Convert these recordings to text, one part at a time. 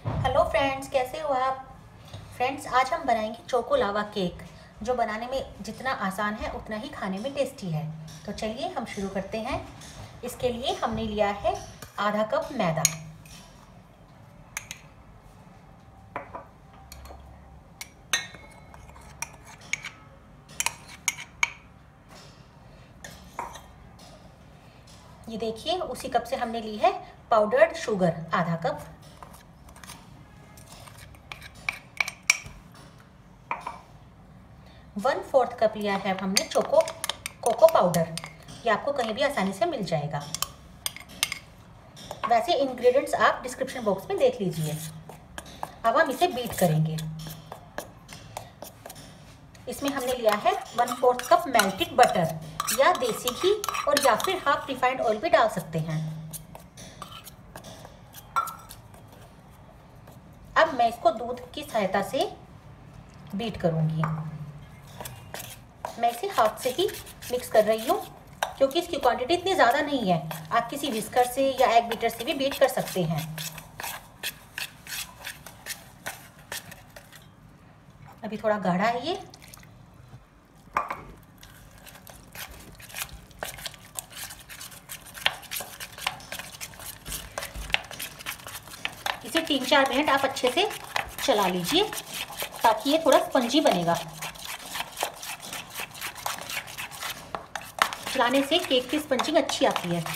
Hello friends, कैसे हो आप। फ्रेंड्स, आज हम बनाएंगे चोको लावा केक, जो बनाने में जितना आसान है उतना ही खाने में टेस्टी है। तो चलिए हम शुरू करते हैं। इसके लिए हमने लिया है आधा कप मैदा, ये देखिए उसी कप से हमने ली है पाउडर्ड शुगर आधा कप, वन फोर्थ कप लिया है हमने कोको पाउडर। ये आपको कहीं भी आसानी से मिल जाएगा। वैसे इंग्रेडिएंट्स आप डिस्क्रिप्शन बॉक्स में देख लीजिए। अब हम इसे बीट करेंगे। इसमें हमने लिया है 1/4 कप मेल्टेड बटर या देसी घी, और या फिर हाफ रिफाइंड ऑयल भी डाल सकते हैं। अब मैं इसको दूध की सहायता से बीट करूंगी। मैं इसे हाथ से ही मिक्स कर रही हूँ, क्योंकि इसकी क्वांटिटी इतनी ज़्यादा नहीं है। आप किसी विस्कर से या एग बीटर से भी बीट कर सकते हैं। अभी थोड़ा गाढ़ा है ये। इसे 3-4 मिनट आप अच्छे से चला लीजिए, ताकि ये थोड़ा स्पंजी बनेगा। चलाने से केक की स्पंजिंग अच्छी आती है।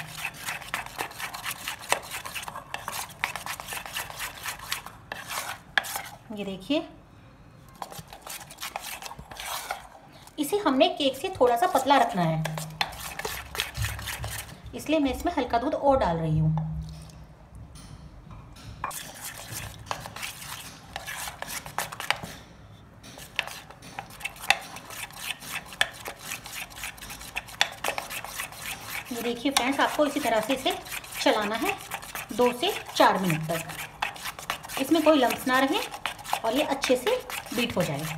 ये देखिए, इसे हमने केक से थोड़ा सा पतला रखना है, इसलिए मैं इसमें हल्का दूध और डाल रही हूँ। ये देखिए फ्रेंड्स, आपको इसी तरह से इसे चलाना है 2 से 4 मिनट तक। इसमें कोई लम्स ना रहे और ये अच्छे से बीट हो जाए।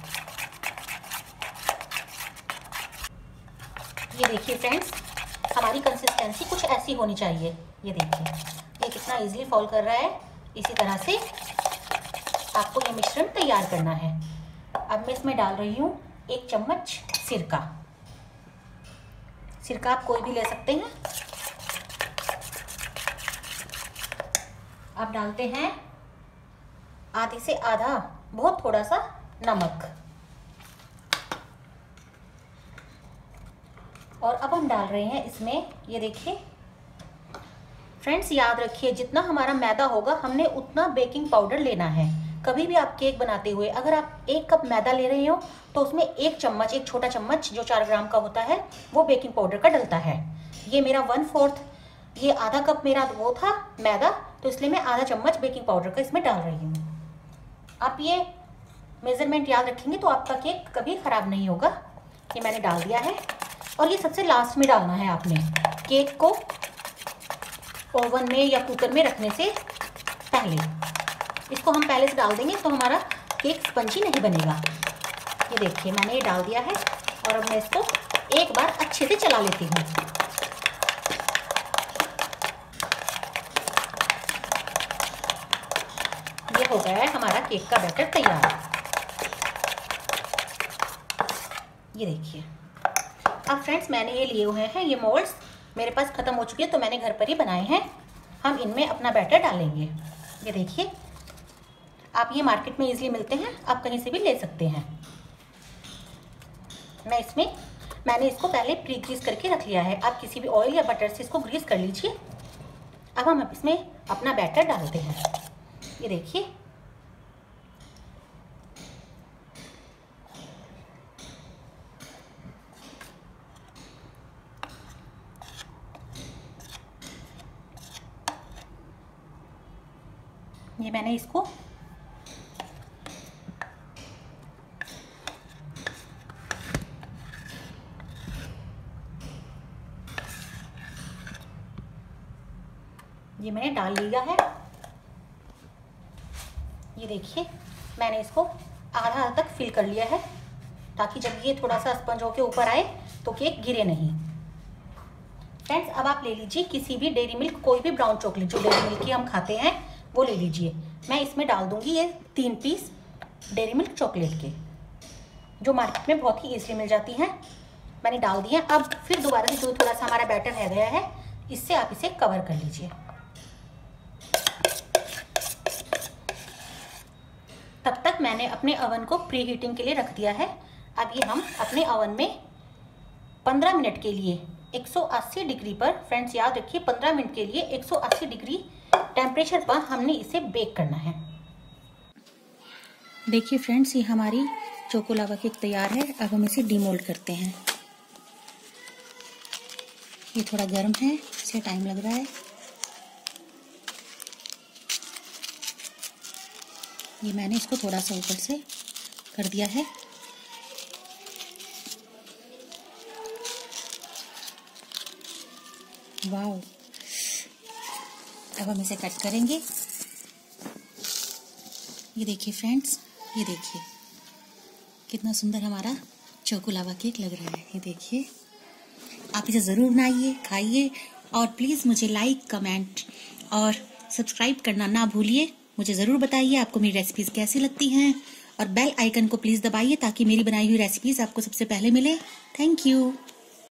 ये देखिए फ्रेंड्स, हमारी कंसिस्टेंसी कुछ ऐसी होनी चाहिए। ये देखिए ये कितना इजीली फॉल कर रहा है। इसी तरह से आपको ये मिश्रण तैयार करना है। अब मैं इसमें डाल रही हूँ 1 चम्मच सिरका। सिरका आप कोई भी ले सकते हैं। अब डालते हैं आधे से आधा, बहुत थोड़ा सा नमक। और अब हम डाल रहे हैं इसमें, ये देखिए फ्रेंड्स, याद रखिए जितना हमारा मैदा होगा हमने उतना बेकिंग पाउडर लेना है। कभी भी आप केक बनाते हुए अगर आप 1 कप मैदा ले रहे हो तो उसमें 1 चम्मच, एक छोटा चम्मच जो 4 ग्राम का होता है, वो बेकिंग पाउडर का डलता है। ये मेरा 1/4, ये आधा कप मेरा वो था मैदा, तो इसलिए मैं आधा चम्मच बेकिंग पाउडर का इसमें डाल रही हूँ। आप ये मेजरमेंट याद रखेंगे तो आपका केक कभी ख़राब नहीं होगा। ये मैंने डाल दिया है, और ये सबसे लास्ट में डालना है आपने। केक को ओवन में या कुकर में रखने से पहले, इसको हम पहले से डाल देंगे तो हमारा केक स्पंजी नहीं बनेगा। ये देखिए मैंने ये डाल दिया है, और अब मैं इसको एक बार अच्छे से चला लेती हूँ। ये हो गया है हमारा केक का बैटर तैयार। ये देखिए, अब फ्रेंड्स मैंने ये लिए हुए हैं, ये मोल्ड्स मेरे पास ख़त्म हो चुके हैं तो मैंने घर पर ही बनाए हैं। हम इनमें अपना बैटर डालेंगे। ये देखिए, आप ये मार्केट में इजीली मिलते हैं, आप कहीं से भी ले सकते हैं। मैंने इसको पहले प्री ग्रीस करके रख लिया है। आप किसी भी ऑयल या बटर से इसको ग्रीस कर लीजिए। अब हम इसमें अपना बैटर डालते हैं। ये देखिए, ये मैंने इसको ये मैंने डाल लिया है। ये देखिए मैंने इसको आधा तक फिल कर लिया है, ताकि जब ये थोड़ा सा स्पंज होके ऊपर आए तो केक गिरे नहीं। फ्रेंड्स, अब आप ले लीजिए किसी भी डेयरी मिल्क, कोई भी ब्राउन चॉकलेट जो डेयरी मिल्क की हम खाते हैं वो ले लीजिए। मैं इसमें डाल दूंगी ये 3 पीस डेयरी मिल्क चॉकलेट के, जो मार्केट में बहुत ही ईजिली मिल जाती हैं। मैंने डाल दिए। अब फिर दोबारा से जो थोड़ा सा हमारा बैटर रह गया है, इससे आप इसे कवर कर लीजिए। तब तक मैंने अपने ओवन को प्री हीटिंग के लिए रख दिया है। अब ये हम अपने ओवन में 15 मिनट के लिए 180 डिग्री पर, फ्रेंड्स याद रखिए 15 मिनट के लिए 180 डिग्री टेम्परेचर पर हमने इसे बेक करना है। देखिए फ्रेंड्स, ये हमारी चोको लावा केक तैयार है। अब हम इसे डीमोल्ड करते हैं। ये थोड़ा गर्म है, इसे टाइम लग रहा है। ये मैंने इसको थोड़ा सा ऊपर से कर दिया है। वाओ, अब हम इसे कट करेंगे। ये देखिए फ्रेंड्स, ये देखिए कितना सुंदर हमारा चोको लावा केक लग रहा है। ये देखिए, आप इसे ज़रूर बनाइए, खाइए और प्लीज़ मुझे लाइक, कमेंट और सब्सक्राइब करना ना भूलिए। मुझे ज़रूर बताइए आपको मेरी रेसिपीज़ कैसी लगती हैं और बेल आइकन को प्लीज़ दबाइए ताकि मेरी बनाई हुई रेसिपीज़ आपको सबसे पहले मिले। Thank you.